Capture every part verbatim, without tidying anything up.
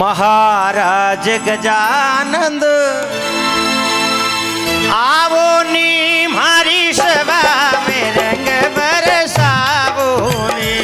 महाराज गजानंद आवो नी मारी सभा में रंग बरसावो नी।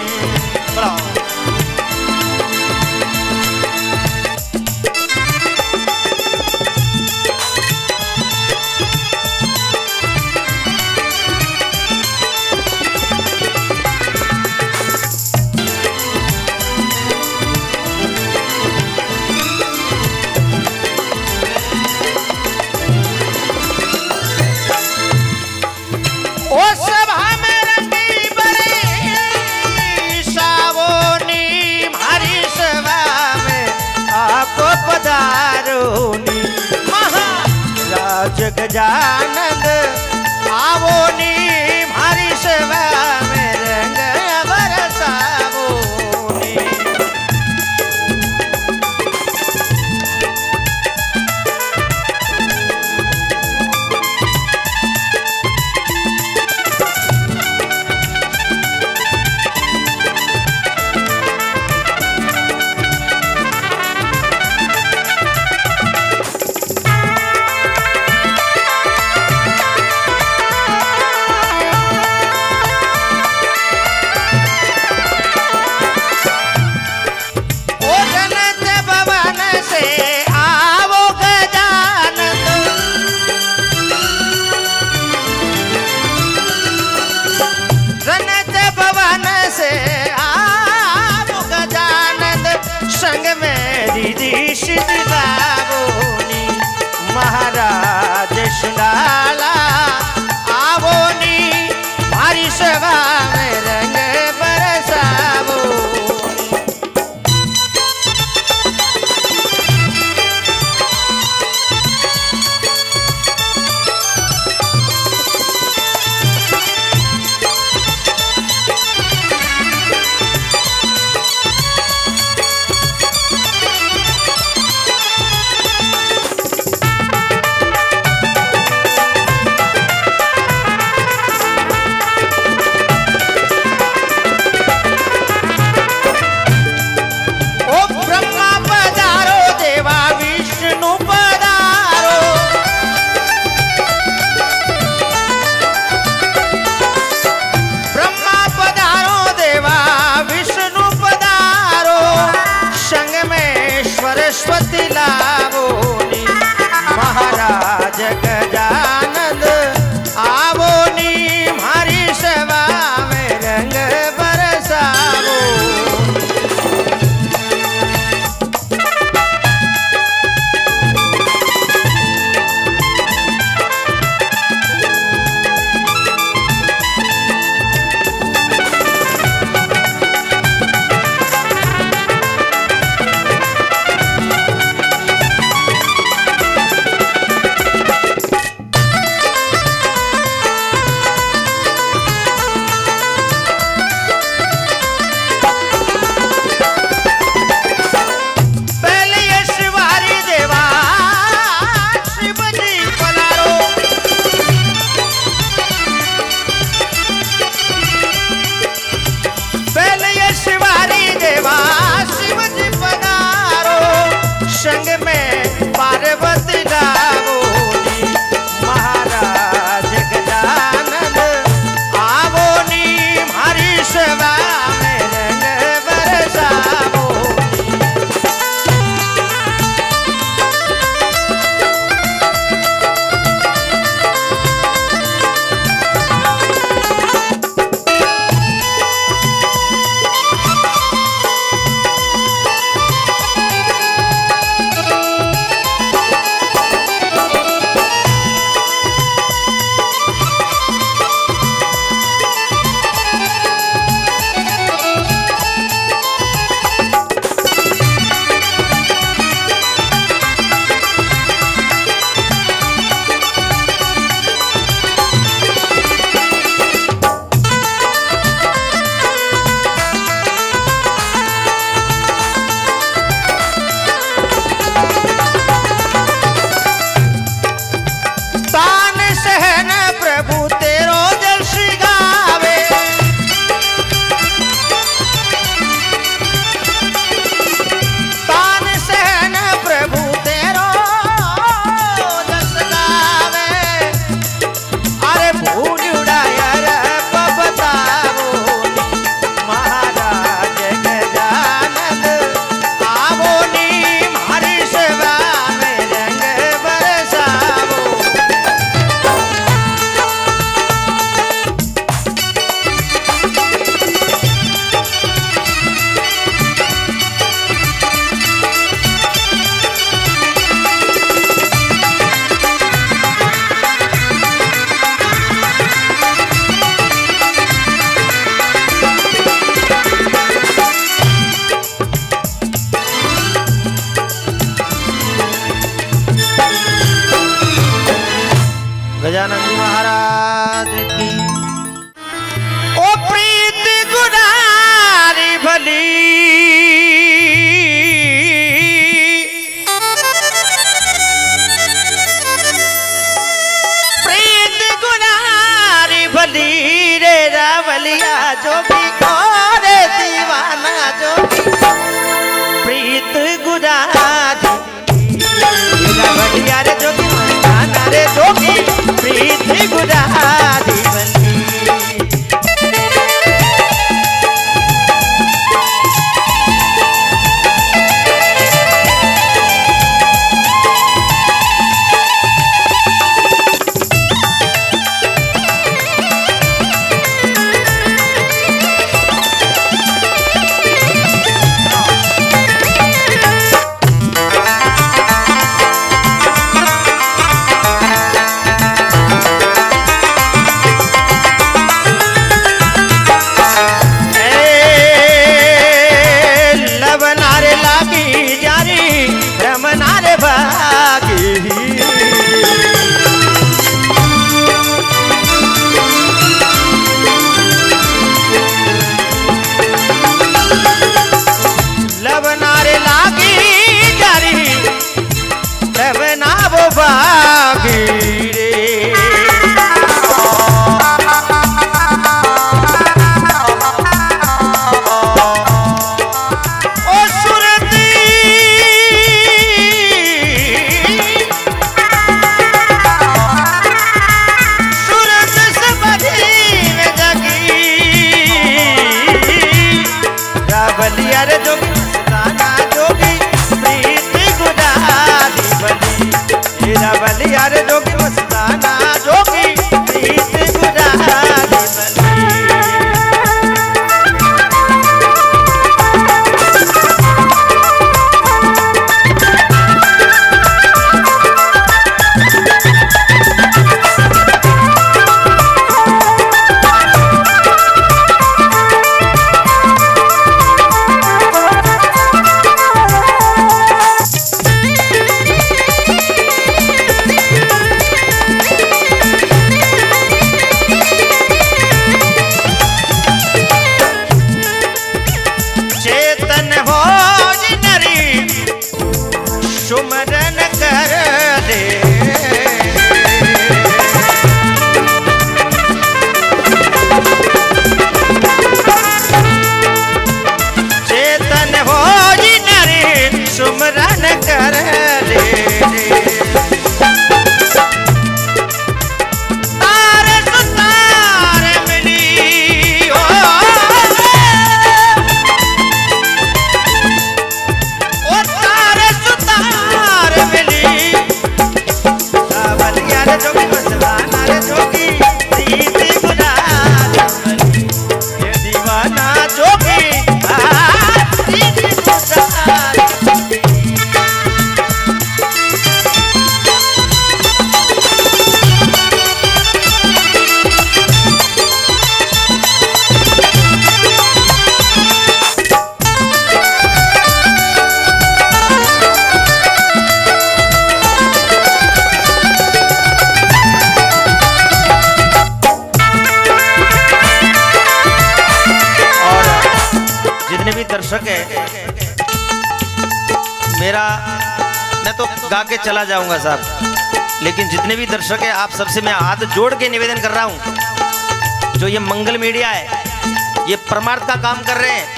महाराज गजानंद आवो नी मारी सेवा में रंग बरसावो नी। गजानंद जी महाराज की। ओ प्रीत गुनारी भली प्रीत गुनारी भली रे रावलिया जोगी और दीवाना जोगी प्रीत गुनारी रावलिया रे जोगी मस्ताना रे जोगी प्रीत गुनारी भली। दर्शक है मेरा, मैं तो गा के चला जाऊंगा साहब, लेकिन जितने भी दर्शक है आप सबसे मैं हाथ जोड़ के निवेदन कर रहा हूं, जो ये मंगल मीडिया है ये परमार्थ का काम कर रहे हैं,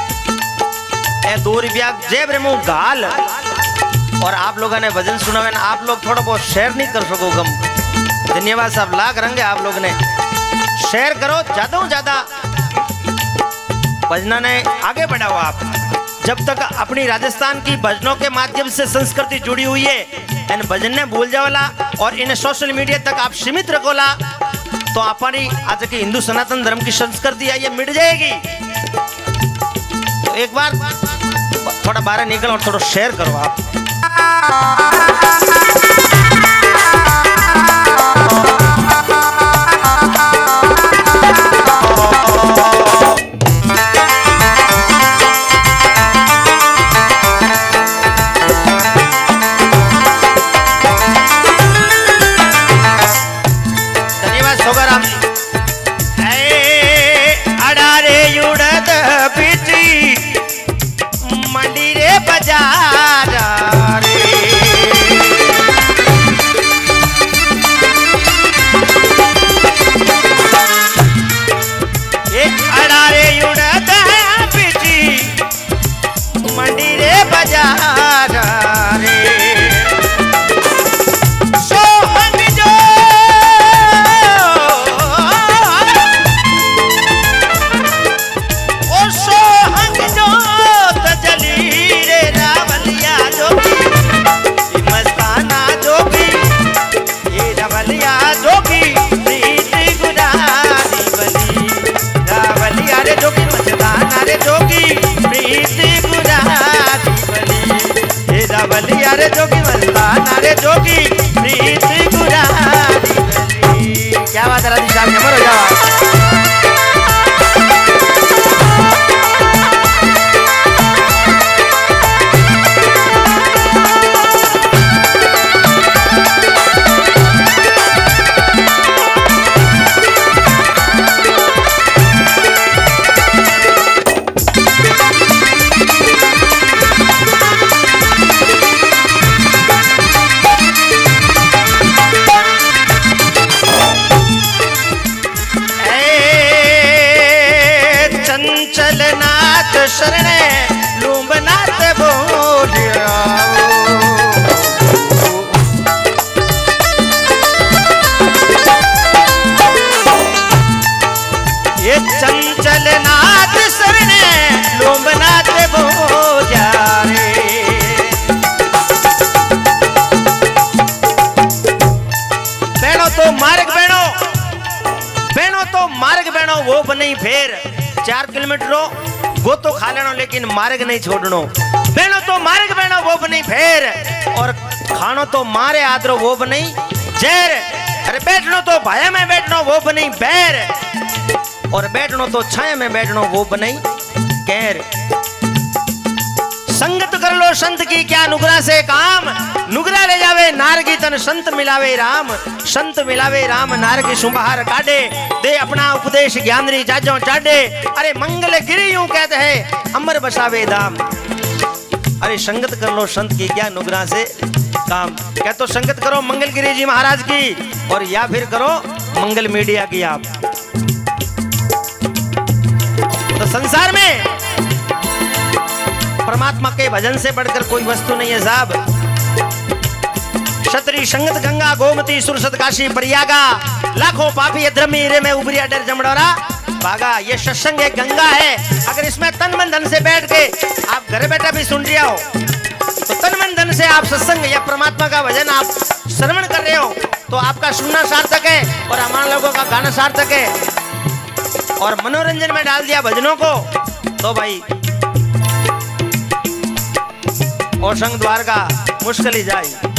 ए दो रुपया जेब रे मुंह गाल, और आप लोगों ने भजन सुना हुआ, आप लोग थोड़ा बहुत शेयर नहीं कर सको गम। धन्यवाद साहब, लाख रंग है आप लोग ने, शेयर करो ज्यादा ज्यादा, भजना ने आगे बढ़ाओ आप। जब तक अपनी राजस्थान की भजनों के माध्यम से संस्कृति जुड़ी हुई है, इन भजन ने भूल जाओला और इन सोशल मीडिया तक आप सीमित रखोला, तो अपनी आज की हिंदू सनातन धर्म की संस्कृति है ये मिट जाएगी। तो एक बार थोड़ा बाहर निकल और थोड़ा शेयर करो आप। वो बनी फेर। चार किलोमीटर गो तो खा लेनो लेकिन मार्ग नहीं छोड़नो। बेनो तो मार्ग बेनो वो बनी फेर, और खानो तो मारे आदरो वो बनी जहर। अरे बैठनो तो भाया में बैठनो वो बनी बैर, और बैठनो तो छाया में बैठनो वो बनी कैर। संगत कर लो संत की क्या नुगरा से काम, नुगरा ले जावे नार की तन संत मिलावे राम। संत मिलावे राम नार की सुबहार काटे, दे अपना उपदेश ज्ञानरी जाजों चाटे। अरे मंगल गिरी यूं कहते हैं अमर बसावे धाम। अरे संगत कर लो संत की क्या नुगरा से काम, क्या तो संगत करो मंगलगिरी जी महाराज की, और या फिर करो मंगल मीडिया की आप। तो संसार में परमात्मा के भजन से बढ़कर कोई वस्तु नहीं है साहब। क्षत्रिय संगत गंगा गोमती सुरसत काशी प्रयागा, लाखों पापी अधर्मी रे में उबरिया डर जमड़ोरा भागा। ये सत्संग एक गंगा है, अगर इसमें तन मन धन से बैठ के आप घर बैठा भी सुन रहे हो, तो तन मन धन से आप सत्संग या परमात्मा का भजन आप श्रवण कर रहे हो, तो आपका सुनना सार्थक है और हमारे लोगों का गाना सार्थक है। और मनोरंजन में डाल दिया भजनों को, तो भाई और संग द्वार का मुश्किल ही जाए।